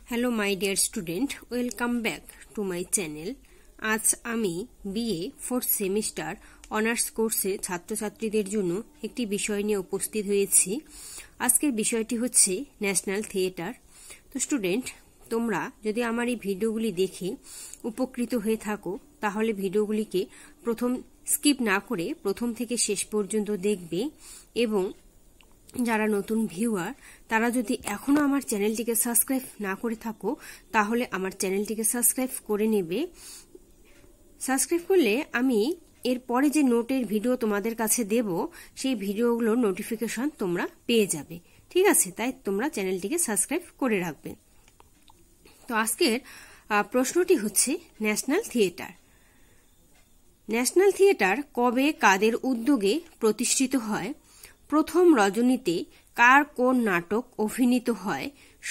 Hello my dear student, welcome back to my channel. আজ আমি BA 4th semester honours কোর্সে ছাত্রছাত্রীদের জন্য একটি বিষয় নিয়ে উপস্থিত হয়েছি। আজকের বিষয়টি হচ্ছে ন্যাশনাল থিয়েটার। তো স্টুডেন্ট, তোমরা যদি আমার এই ভিডিওগুলি দেখে উপকৃত হয়ে থাকো তাহলে ভিডিওগুলিকে স্কিপ না করে প্রথম থেকে শেষ পর্যন্ত দেখবে, এবং যারা নতুন ভিউয়ার তারা যদি এখনো আমার চ্যানেলটিকে সাবস্ক্রাইব না করে থাকো তাহলে আমার চ্যানেলটিকে সাবস্ক্রাইব করে নেবে। সাবস্ক্রাইব করলে আমি এরপরে যে নোটের ভিডিও তোমাদের কাছে দেব সেই ভিডিওগুলোর নোটিফিকেশন তোমরা পেয়ে যাবে। ঠিক আছে, তাই তোমরা চ্যানেলটিকে সাবস্ক্রাইব করে রাখবে। তো আজকের প্রশ্নটি হচ্ছে ন্যাশনাল থিয়েটার। ন্যাশনাল থিয়েটার কবে কাদের উদ্যোগে প্রতিষ্ঠিত হয়? প্রথম রজনীতে কার কোন নাটক অভিনীত হয়?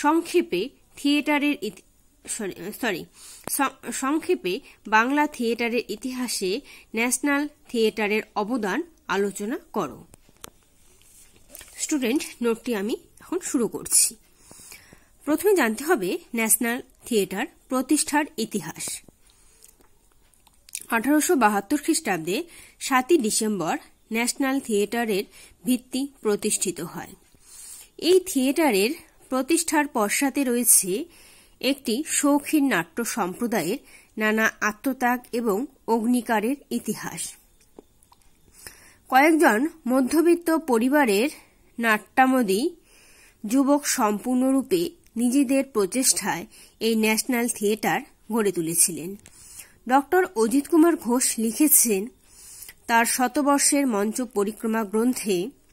সংক্ষেপে বাংলা থিয়েটারের ইতিহাসে ন্যাশনাল থিয়েটারের অবদান আলোচনা করো। স্টুডেন্ট, নোটটি আমি এখন শুরু করছি। প্রথমে জানতে হবে ন্যাশনাল থিয়েটার প্রতিষ্ঠার ইতিহাস। 1872 খ্রিস্টাব্দে 7ই ডিসেম্বর ন্যাশনাল থিয়েটারের ভিত্তি প্রতিষ্ঠিত হয়। এই থিয়েটারের প্রতিষ্ঠার পশ্চাতে রয়েছে একটি শৌখিন নাট্য সম্প্রদায়ের নানা আত্মত্যাগ এবং অগ্নিকারের ইতিহাস। কয়েকজন মধ্যবিত্ত পরিবারের নাট্যামোদী যুবক সম্পূর্ণরূপে নিজেদের প্রচেষ্টায় এই ন্যাশনাল থিয়েটার গড়ে তুলেছিলেন। ডক্টর অজিত কুমার ঘোষ লিখেছেন তার শতবর্ষের মঞ্চ পরিক্রমা গ্রন্থে,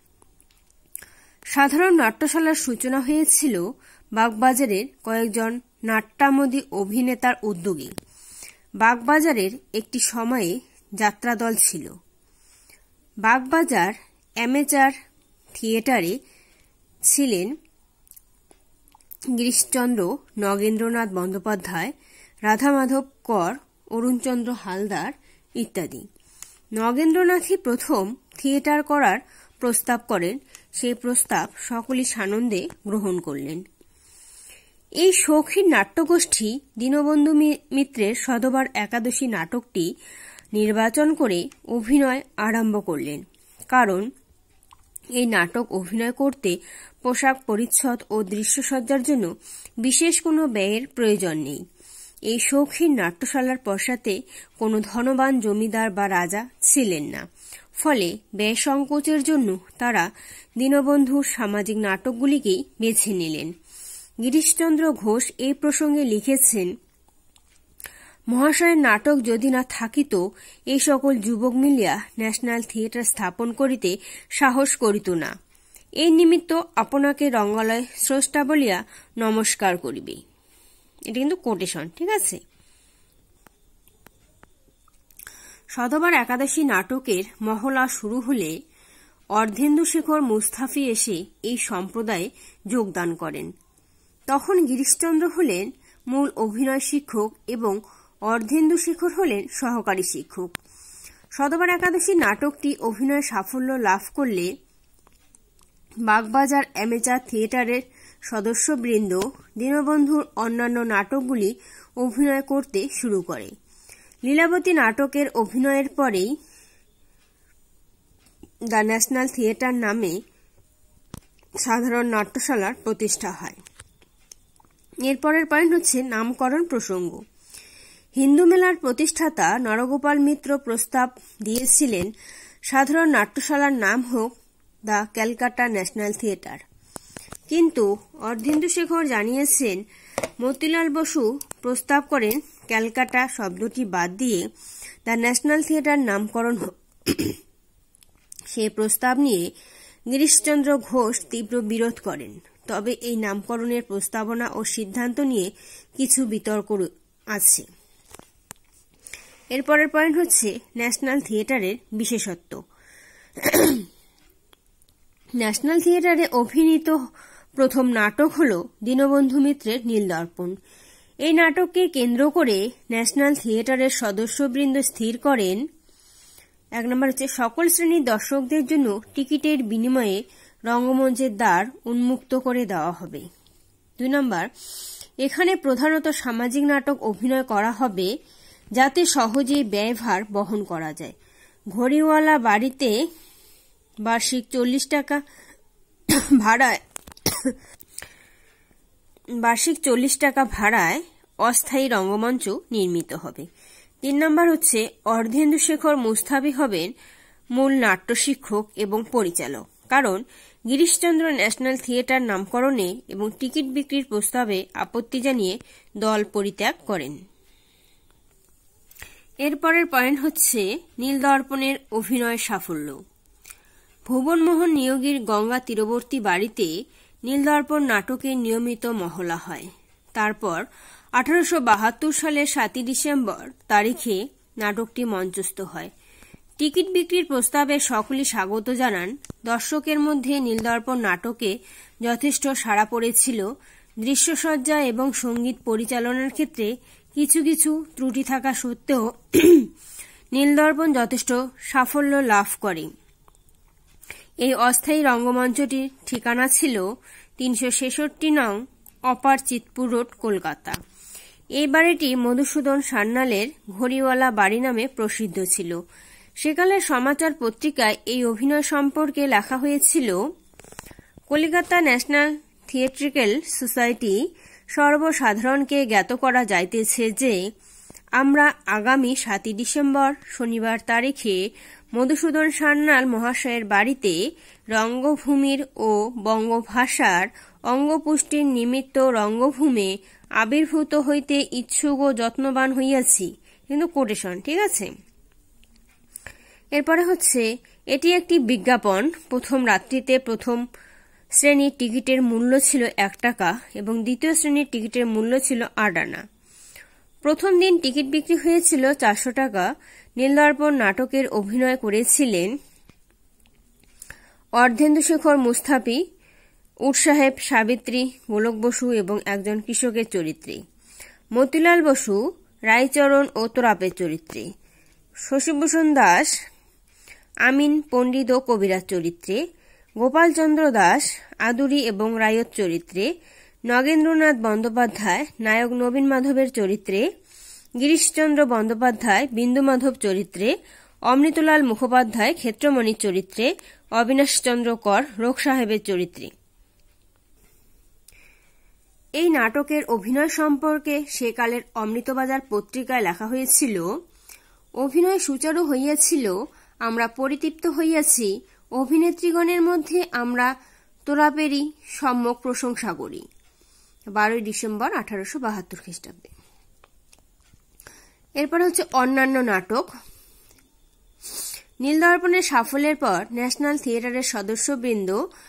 সাধারণ নাট্যশালার সূচনা হয়েছিল বাগবাজারের কয়েকজন নাট্যামোদী অভিনেতার উদ্যোগে। বাগবাজারের একটি সময়ে যাত্রাদল ছিল। বাগবাজার অ্যামেচার থিয়েটারে ছিলেন গিরিশচন্দ্র, নগেন্দ্রনাথ বন্দ্যোপাধ্যায়, রাধামাধব কর, অরুণচন্দ্র হালদার ইত্যাদি। নগেন্দ্রনাথই প্রথম থিয়েটার করার প্রস্তাব করেন। সেই প্রস্তাব সকলেই সানন্দে গ্রহণ করলেন। এই শৌখিন নাট্যগোষ্ঠী দীনবন্ধু মিত্রের সধবার একাদশী নাটকটি নির্বাচন করে অভিনয় আরম্ভ করলেন, কারণ এই নাটক অভিনয় করতে পোশাক পরিচ্ছদ ও দৃশ্যসজ্জার জন্য বিশেষ কোনো ব্যয়ের প্রয়োজন নেই। এই শৌখিন নাট্যশালার পশ্চাতে কোনো ধনবান জমিদার বা রাজা ছিলেন না, ফলে ব্যয় সংকোচের জন্য তারা দীনবন্ধুর সামাজিক নাটকগুলিকেই বেছে নিলেন। গিরিশচন্দ্র ঘোষ এই প্রসঙ্গে লিখেছেন, মহাশয়ের নাটক যদি না থাকিত এই সকল যুবক মিলিয়া ন্যাশনাল থিয়েটার স্থাপন করিতে সাহস করিত না। এই নিমিত্ত আপনাকে রঙ্গালয় স্রষ্টা বলিয়া নমস্কার করিবে। এটা কিন্তু কোটেশন, ঠিক আছে। সধবার একাদশী নাটকের মহলা শুরু হলে অর্ধেন্দুশেখর মুস্তাফি এসে এই সম্প্রদায়ে যোগদান করেন। তখন গিরিশচন্দ্র হলেন মূল অভিনয় শিক্ষক এবং অর্ধেন্দুশেখর হলেন সহকারী শিক্ষক। সধবার একাদশী নাটকটি অভিনয় সাফল্য লাভ করলে বাগবাজার অ্যামেচার থিয়েটারের সদস্যবৃন্দ দীনবন্ধুর অন্যান্য নাটকগুলি অভিনয় করতে শুরু করে। লীলাবতী নাটকের অভিনয়ের পরেই দ্য ন্যাশনাল থিয়েটার নামে সাধারণ নাট্যশালার প্রতিষ্ঠা হয়। এরপরের পয়েন্ট হচ্ছে নামকরণ প্রসঙ্গ। হিন্দু মেলার প্রতিষ্ঠাতা নরগোপাল মিত্র প্রস্তাব দিয়েছিলেন সাধারণ নাট্যশালার নাম হোক দ্য ক্যালকাটা ন্যাশনাল থিয়েটার, কিন্তু অর্ধেন্দুশেখর জানিয়েছেন মতিলাল বসু প্রস্তাব করেন ক্যালকাটা শব্দটি বাদ দিয়ে দ্য ন্যাশনাল থিয়েটার নামকরণ হোক। সেই প্রস্তাব নিয়ে গিরিশচন্দ্র ঘোষ তীব্র বিরোধ করেন। তবে এই নামকরণের প্রস্তাবনা ও সিদ্ধান্ত নিয়ে কিছু বিতর্ক আছে। এরপরের পয়েন্ট হচ্ছে ন্যাশনাল থিয়েটারের বিশেষত্ব। ন্যাশনাল থিয়েটারে অভিনীত প্রথম নাটক হল দীনবন্ধু মিত্রের নীলদর্পণ। এই নাটককে কেন্দ্র করে ন্যাশনাল থিয়েটারের সদস্যবৃন্দ স্থির করেন, 1 নম্বর হচ্ছে সকল শ্রেণীর দর্শকদের জন্য টিকিটের বিনিময়ে রঙ্গমঞ্চের দ্বার উন্মুক্ত করে দেওয়া হবে। 2 নম্বর, এখানে প্রধানত সামাজিক নাটক অভিনয় করা হবে যাতে সহজেই ব্যয়ভার বহন করা যায়। ঘড়িওয়ালা বাড়িতে বার্ষিক 40 টাকা ভাড়ায় অস্থায়ী রঙ্গমঞ্চ নির্মিত হবে। 3 নম্বর হচ্ছে অর্ধেন্দুশেখর মুস্তাফি হবেন মূল নাট্য শিক্ষক এবং পরিচালক, কারণ গিরিশচন্দ্র ন্যাশনাল থিয়েটার নামকরণে এবং টিকিট বিক্রির প্রস্তাবে আপত্তি জানিয়ে দল পরিত্যাগ করেন। এরপরের পয়েন্ট হচ্ছে নীলদর্পণের অভিনয় সাফল্য। ভুবনমোহন নিয়োগীর গঙ্গা তীরবর্তী বাড়িতে নীলদর্পণ নাটকের নিয়মিত মহলা হয়। তারপর 1872 সালের 7 ডিসেম্বর তারিখে নাটকটি মঞ্চস্থ হয়। টিকিট বিক্রির প্রস্তাবে সকলেই স্বাগত জানান। দর্শকের মধ্যে নীলদর্পণ নাটকে যথেষ্ট সাড়া পড়েছিল। দৃশ্যসজ্জা এবং সঙ্গীত পরিচালনার ক্ষেত্রে কিছু কিছু ত্রুটি থাকা সত্ত্বেও নীলদর্পণ যথেষ্ট সাফল্য লাভ করে। এই অস্থায়ী রঙ্গমঞ্চটির ঠিকানা ছিল 366 নং অপার চিতপুর রোড, কলকাতা। এই বাড়িটি মধুসূদন সান্যালের ঘড়িওয়ালা বাড়ি নামে প্রসিদ্ধ ছিল। সেকালের সমাচার পত্রিকায় এই অভিনয় সম্পর্কে লেখা হয়েছিল, কলিকাতা ন্যাশনাল থিয়েট্রিক্যাল সোসাইটি সর্বসাধারণকে জ্ঞাত করা যাইতেছে যে আমরা আগামী 7 ডিসেম্বর শনিবার তারিখে মধুসূদন সান্যাল মহাশয়ের বাড়িতে রঙ্গভূমির ও বঙ্গভাষার অঙ্গপুষ্টির নিমিত্ত রঙ্গভূমে আবির্ভূত হইতে ইচ্ছুক ও যত্নবান হইয়াছি। কিন্তু কোটেশন, ঠিক আছে। এরপরে হচ্ছে এটি একটি বিজ্ঞাপন। প্রথম রাত্রিতে প্রথম শ্রেণীর টিকিটের মূল্য ছিল 1 টাকা এবং দ্বিতীয় শ্রেণীর টিকিটের মূল্য ছিল 8 আনা। প্রথম দিন টিকিট বিক্রি হয়েছিল 400 টাকা। নীলদর্পণ নাটকের অভিনয় করেছিলেন অর্ধেন্দুশেখর মুস্তাফি, উটসাহেব, সাবিত্রী, গোলক বসু এবং একজন কৃষকের চরিত্রে, মতিলাল বসু রায়চরণ ও তোরাপের চরিত্রে, শশীভূষণ দাস আমিন পণ্ডিত ও কবিরাজ চরিত্রে, গোপালচন্দ্র দাস আদুরি এবং রায়ত চরিত্রে, নগেন্দ্রনাথ বন্দ্যোপাধ্যায় নায়ক নবীন মাধবের চরিত্রে, গিরিশচন্দ্র বন্দ্যোপাধ্যায় বিন্দুমাধব চরিত্রে, অমৃতলাল মুখোপাধ্যায় ক্ষেত্রমণির চরিত্রে, অবিনাশচন্দ্র কর রোগ সাহেবের চরিত্রে। এই নাটকের অভিনয় সম্পর্কে সেকালের অমৃতবাজার পত্রিকায় লেখা হয়েছিল, অভিনয় সুচারু হইয়াছিল, আমরা পরিতৃপ্ত হইয়াছি। অভিনেত্রীগণের মধ্যে আমরা তোরাপেরই সম্যক প্রশংসা করি। 12 ডিসেম্বর 1872 খ্রিস্টাব্দে। এরপর হচ্ছে অন্যান্য নাটক। নীলদর্পণের সাফল্যের পর ন্যাশনাল থিয়েটারের সদস্যবৃন্দ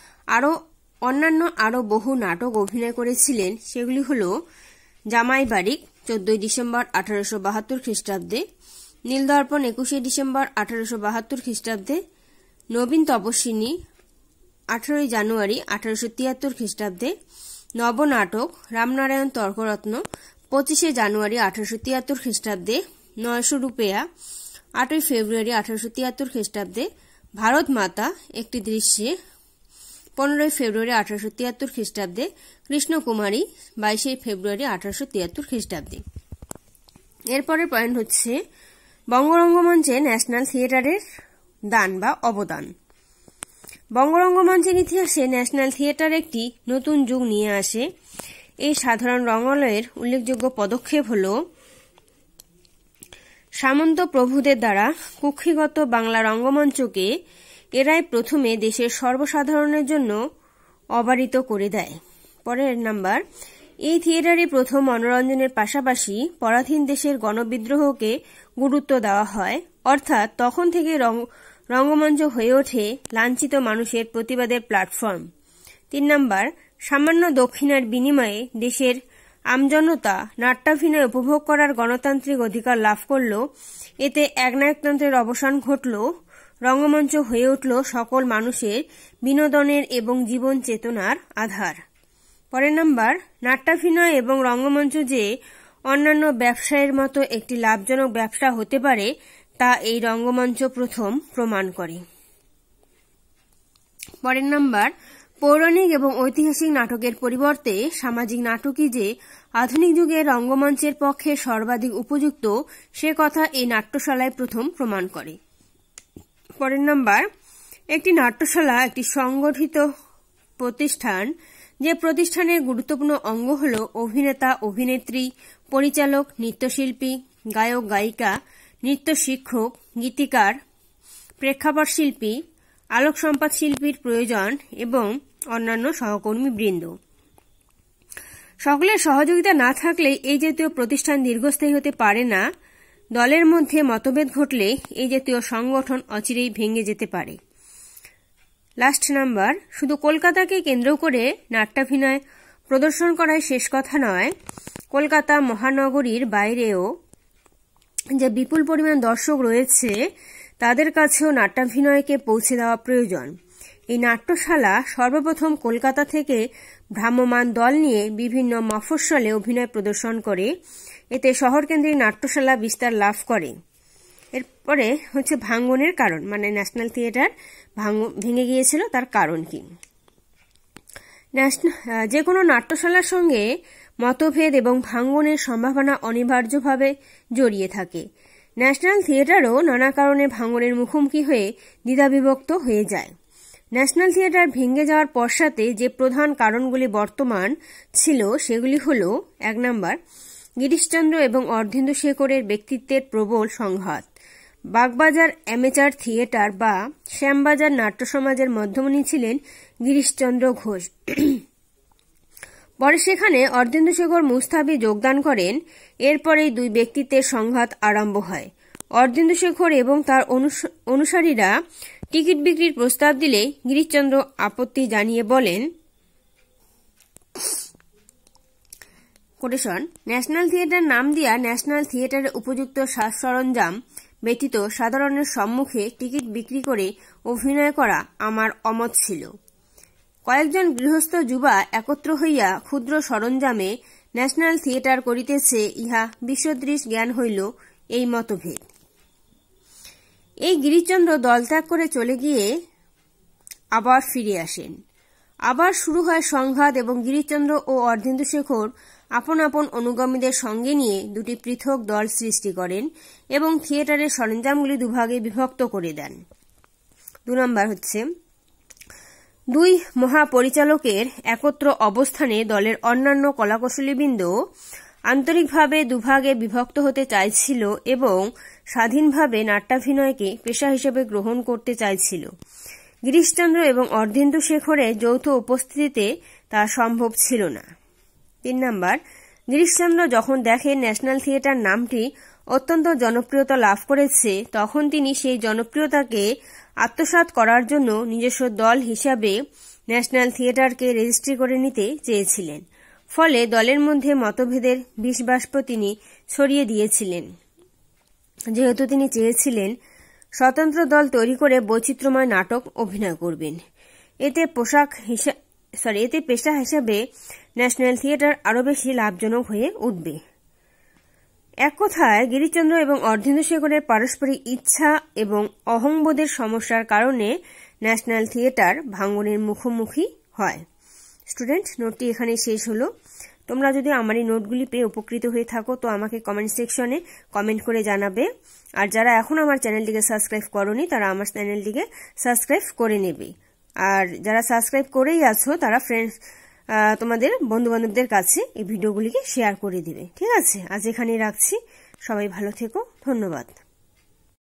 আরো বহু নাটক অভিনয় করেছিলেন। সেগুলি হল জামাই বাড়ি 14 ডিসেম্বর 1872 খ্রিস্টাব্দে, নীলদর্পণ 21 ডিসেম্বর 1872 খ্রিস্টাব্দে, নবীন তপস্বিনী 18 জানুয়ারি 1873 খ্রিস্টাব্দে, নবনাটক রামনারায়ণ তর্করত্ন 25 জানুয়ারি 1873 খ্রিস্টাব্দে, 900 রুপেয়া 8 ফেব্রুয়ারি 1873 খ্রিস্টাব্দে, ভারত মাতা একটি দৃশ্যে 15 ফেব্রুয়ারি 1873 খ্রিস্টাব্দে, কৃষ্ণকুমারী 22 ফেব্রুয়ারি 1873 খ্রিস্টাব্দে। এরপরের পয়েন্ট হচ্ছে বঙ্গরঙ্গমঞ্চে ন্যাশনাল থিয়েটারের দান বা অবদান। বঙ্গরঙ্গমঞ্চের ইতিহাসে ন্যাশনাল থিয়েটার একটি নতুন যুগ নিয়ে আসে। এই সাধারণ রঙ্গালয়ের উল্লেখযোগ্য পদক্ষেপ হল সামন্ত প্রভুদের দ্বারা কুক্ষিগত বাংলা রঙ্গমঞ্চকে এরাই প্রথমে দেশের সর্বসাধারণের জন্য অবারিত করে দেয়। পরের নাম্বার, এই থিয়েটারে প্রথম মনোরঞ্জনের পাশাপাশি পরাধীন দেশের গণবিদ্রোহকে গুরুত্ব দেওয়া হয়, অর্থাৎ তখন থেকে রঙ্গমঞ্চ হয়ে ওঠে লাঞ্ছিত মানুষের প্রতিবাদের প্ল্যাটফর্ম। 3 নাম্বার, সামান্য দক্ষিণার বিনিময়ে দেশের আমজনতা নাট্যাভিনয় উপভোগ করার গণতান্ত্রিক অধিকার লাভ করল। এতে একনায়কতন্ত্রের অবসান ঘটল। রঙ্গমঞ্চ হয়ে উঠল সকল মানুষের বিনোদনের এবং জীবন চেতনার আধার। পরের নাম্বার, নাট্যাভিনয় এবং রঙ্গমঞ্চ যে অন্যান্য ব্যবসায়ের মতো একটি লাভজনক ব্যবসা হতে পারে তা এই রঙ্গমঞ্চ প্রথম প্রমাণ করে। পরের নাম্বার, পৌরাণিক এবং ঐতিহাসিক নাটকের পরিবর্তে সামাজিক নাটকই যে আধুনিক যুগে রঙ্গমঞ্চের পক্ষে সর্বাধিক উপযুক্ত সে কথা এই নাট্যশালায় প্রথম প্রমাণ করে। পরের নাম্বার, একটি নাট্যশালা একটি সংগঠিত প্রতিষ্ঠান, যে প্রতিষ্ঠানের গুরুত্বপূর্ণ অঙ্গ হল অভিনেতা, অভিনেত্রী, পরিচালক, নৃত্যশিল্পী, গায়ক, গায়িকা, নৃত্য শিক্ষক, গীতিকার, প্রেক্ষাপট শিল্পী, আলোক সম্পাদ শিল্পীর প্রয়োজন এবং অন্যান্য সহকর্মীবৃন্দ। সকলের সহযোগিতা না থাকলে এই জাতীয় প্রতিষ্ঠান দীর্ঘস্থায়ী হতে পারে না। দলের মধ্যে মতভেদ ঘটলে এই জাতীয় সংগঠন অচিরেই ভেঙে যেতে পারে। লাস্ট নাম্বার, শুধু কলকাতাকে কেন্দ্র করে নাট্যাভিনয় প্রদর্শন করাই শেষ কথা নয়, কলকাতা মহানগরীর বাইরেও যে বিপুল পরিমাণ দর্শক রয়েছে তাদের কাছেও নাট্যাভিনয়কে পৌঁছে দেওয়া প্রয়োজন। এই নাট্যশালা সর্বপ্রথম কলকাতা থেকে ভ্রাম্যমাণ দল নিয়ে বিভিন্ন মফস্বলে অভিনয় প্রদর্শন করে। এতে শহরকেন্দ্রিক নাট্যশালা বিস্তার লাভ করে। এরপরে হচ্ছে ভাঙ্গনের কারণ, মানে ন্যাশনাল থিয়েটার ভেঙে গিয়েছিল তার কারণ কি। যে কোনো নাট্যশালার সঙ্গে মতভেদ এবং ভাঙ্গনের সম্ভাবনা অনিবার্যভাবে জড়িয়ে থাকে। ন্যাশনাল থিয়েটারও নানা কারণে ভাঙ্গনের মুখোমুখি হয়ে দ্বিধাবিভক্ত হয়ে যায়। ন্যাশনাল থিয়েটার ভেঙে যাওয়ার পশ্চাতে যে প্রধান কারণগুলি বর্তমান ছিল সেগুলি হল: 1 নাম্বার, গিরিশচন্দ্র এবং অর্ধেন্দু শেখরের ব্যক্তিত্বের প্রবল সংঘাত। বাগবাজার অ্যামেচার থিয়েটার বা শ্যামবাজার নাট্য সমাজের মধ্যমণি ছিলেন গিরিশচন্দ্র ঘোষ। পরে সেখানে অর্ধেন্দু শেখর মুস্তাফি যোগদান করেন। এরপরেই দুই ব্যক্তিত্বের সংঘাত আরম্ভ হয়। অর্ধেন্দু শেখর এবং তার অনুসারীরা টিকিট বিক্রির প্রস্তাব দিলে গিরিশচন্দ্র আপত্তি জানিয়ে বলেন, কোটেশন, ন্যাশনাল থিয়েটার নাম দিয়া ন্যাশনাল থিয়েটারের উপযুক্ত সাজ সরঞ্জাম ব্যতীত সাধারণের সম্মুখে টিকিট বিক্রি করে অভিনয় করা আমার অমত ছিল। কয়েকজন গৃহস্থ যুবা একত্র হইয়া ক্ষুদ্র সরঞ্জামে ন্যাশনাল থিয়েটার করিতেছে, ইহা বিশ্বদৃশ জ্ঞান হইল এই মতভেদ। এই গিরিশচন্দ্র দলত্যাগ করে চলে গিয়ে আবার ফিরে আসেন। আবার শুরু হয় সংঘাত এবং গিরিশচন্দ্র ও অর্ধেন্দু শেখর আপন আপন অনুগামীদের সঙ্গে নিয়ে দুটি পৃথক দল সৃষ্টি করেন এবং থিয়েটারের সরঞ্জামগুলি দুভাগে বিভক্ত করে দেন। 2 নাম্বার হচ্ছে, দুই মহাপরিচালকের একত্র অবস্থানে দলের অন্যান্য কলাকুশলীবৃন্দ আন্তরিকভাবে দুভাগে বিভক্ত হতে চাইছিল এবং স্বাধীনভাবে নাট্যাভিনয়কে পেশা হিসেবে গ্রহণ করতে চাইছিল। গিরিশচন্দ্র এবং অর্ধেন্দু শেখরের যৌথ উপস্থিতিতে তা সম্ভব ছিল না। 3 নাম্বার, গিরিশচন্দ্র যখন দেখেন ন্যাশনাল থিয়েটার নামটি অত্যন্ত জনপ্রিয়তা লাভ করেছে, তখন তিনি সেই জনপ্রিয়তাকে আত্মসাৎ করার জন্য নিজস্ব দল হিসাবে ন্যাশনাল থিয়েটারকে রেজিস্ট্রি করে নিতে চেয়েছিলেন। ফলে দলের মধ্যে মতভেদের বিষবাষ্প তিনি ছড়িয়ে দিয়েছিলেন। যেহেতু তিনি চেয়েছিলেন স্বতন্ত্র দল তৈরি করে বৈচিত্র্যময় নাটক অভিনয় করবেন, এতে পেশা হিসেবে ন্যাশনাল থিয়েটার আরও বেশি লাভজনক হয়ে উঠবে। এক কথায়, গিরিশচন্দ্র এবং অর্ধেন্দু শেখরের পারস্পরিক ইচ্ছা এবং অহংবোধের সমস্যার কারণে ন্যাশনাল থিয়েটার ভাঙ্গনের মুখোমুখি হয়। স্টুডেন্ট, নোটটি এখানে শেষ হলো। তোমরা যদি আমার এই নোটগুলি পেয়ে উপকৃত হয়ে থাকো তো আমাকে কমেন্ট সেকশনে কমেন্ট করে জানাবে। আর যারা এখন আমার চ্যানেলটিকে সাবস্ক্রাইব করোনি তারা আমার চ্যানেলটিকে সাবস্ক্রাইব করে নেবে। আর যারা সাবস্ক্রাইব করেই আছো তারা তোমাদের বন্ধুবান্ধবদের কাছে এই ভিডিওগুলিকে শেয়ার করে দিবে। ঠিক আছে, আজ এখানেই রাখছি। সবাই ভালো থেকো। ধন্যবাদ।